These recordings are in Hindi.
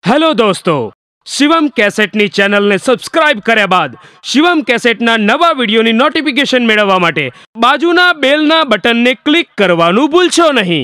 हेलो दोस्तों, शिवम कैसेटनी चैनल ने सब्सक्राइब કર્યા બાદ शिवम कैसेटના નવા વિડિયોની નોટિફિકેશન મેળવવા માટે બાજુના બેલના બટનને ક્લિક કરવાનું ભૂલશો નહીં।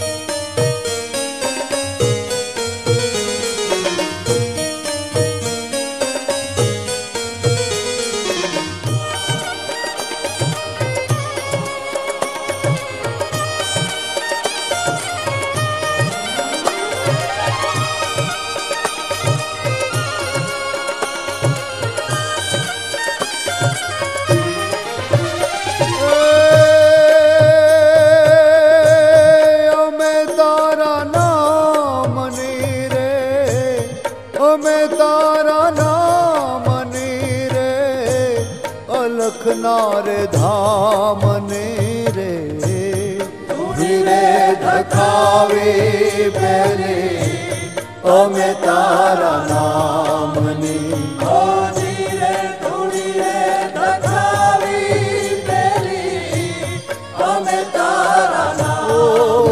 मैं तारा नाम नी रे अलखना रे धाम नी रे धीरे धखावे बेले मैं तारा नाम नी धीरे धीरे धखावे बेले मैं तारा नाम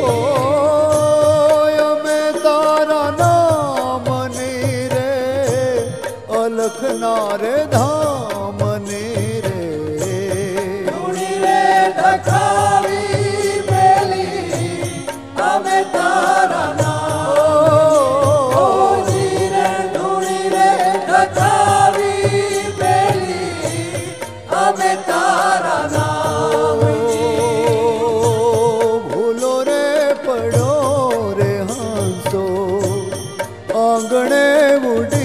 अलखना रे धाम नी रे धूड़ी रे धखावी बेली हमें तारा नाम धीरे धूड़ी रे धखावी बेली हमें तारा नाम भूलो रे पड़ो रे हंसो आंगणे उड़ी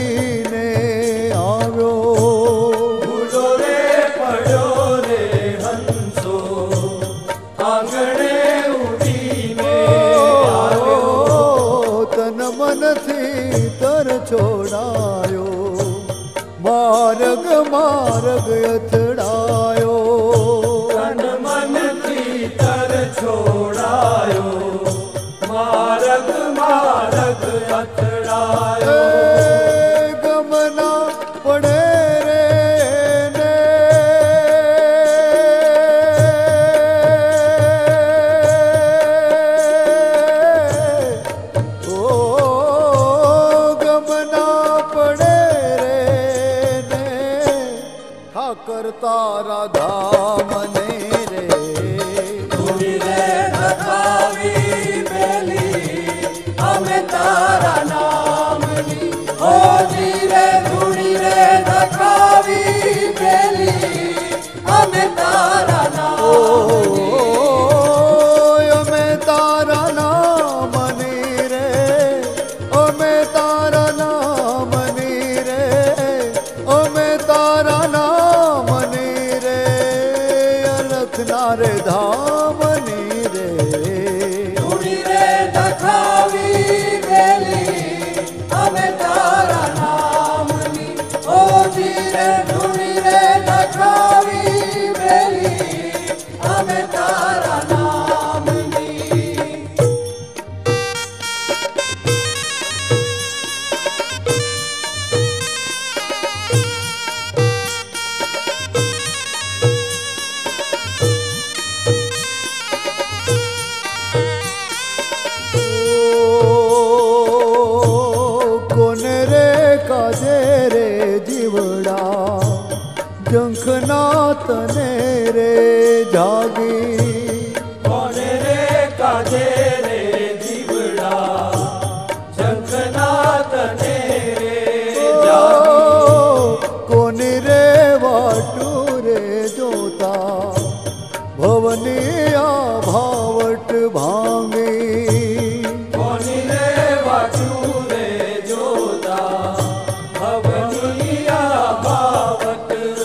तर छोड़ायो मार्ग मार्ग अथड़ायो तन मन थी तर छोड़ायो मार्ग मार्ग अथड़ायो गमना पड़े रे ने तारा धाम ने रे धूड़ी रे धखावी बेली हमें तारा नाम नी हो धीरे धूड़ी रे धखावी बेली हमें तारा नाम हमें तारा नाम नी रे हमें तारा नाम नी रे हमें तारा नाम रे धाम नी रे धूड़ी रे धखावी बेली हमें तारा नाम नी ओ धीरे धूड़ी रे धखावी बेली हमें तारा नाम नी। जंखना तने रे जागी कोने रे काजे रे जीवड़ा जंखना तने रे जागी कोने रे वाटू रे जोता भवनिया भावट भांगी कोने रे वाटू रे जोता भवनिया भावट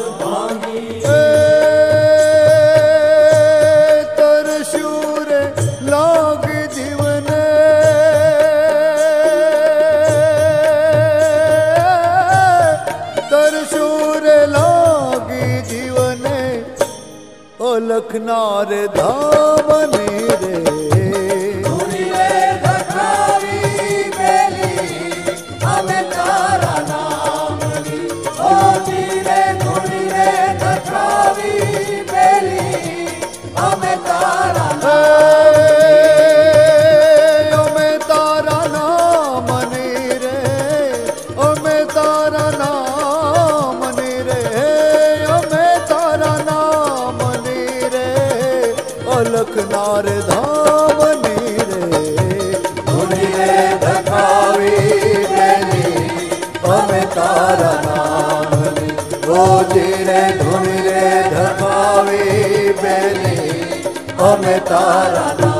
अलखना रे धाम नी रे धूड़ी रे धखावी बेली हमें तारा नाम नी ओ धीरे धूड़ी रे धखावी बेली हमें तारा नाम नी रे चार धाम नीरे धुनीरे धखावी बेली हमें तारा नाम नी वो जीरे धुनीरे धखावी बेली हमें तारा नाम